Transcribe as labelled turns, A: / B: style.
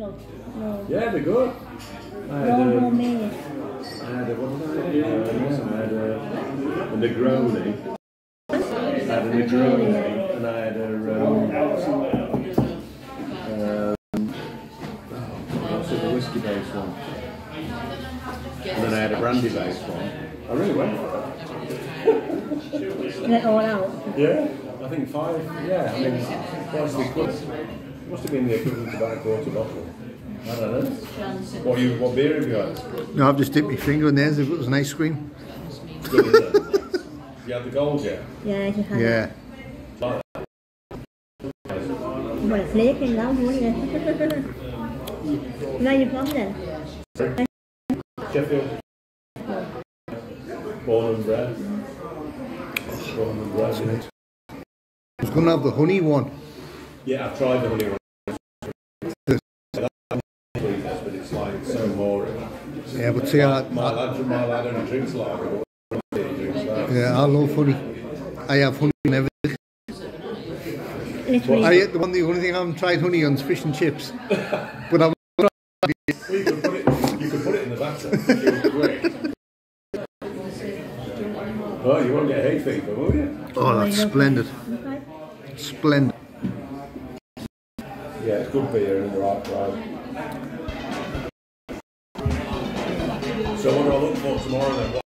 A: No.
B: Yeah, they're good.
A: Homemade.
B: I had a, what did I have? I had a Negroni. I had a Negroni and I had what's it, the whiskey based one. And then I had a brandy based one. I really went for it.
A: Let all out.
B: Yeah, I think 5. Yeah, I mean, twice the equivalent. Must have been the equivalent to about a quarter bottle. I don't know. What beer have you had?
C: No, I've just dipped my finger in there as if it was an ice cream.
B: Good, isn't it? You had the gold yet?
A: Yeah, you had
C: Yeah.
A: Well, it's flaking now, won't you? Where are you from then?
B: Sheffield. Born and bred. Born and bred.
C: I was going to have the honey one.
B: Yeah, I've tried the honey one. But it's like so boring.
C: Yeah, but see,
B: My lad only drinks lager.
C: Yeah, I love honey. I have honey and everything. The only thing I haven't tried honey on is fish and chips. But I've
B: Well, you could put it in the batter. It was great. Oh, you won't get hay fever, will you?
C: Oh, that's splendid. Splendid.
B: Yeah, it's good beer in the right price. So what do I look for tomorrow then?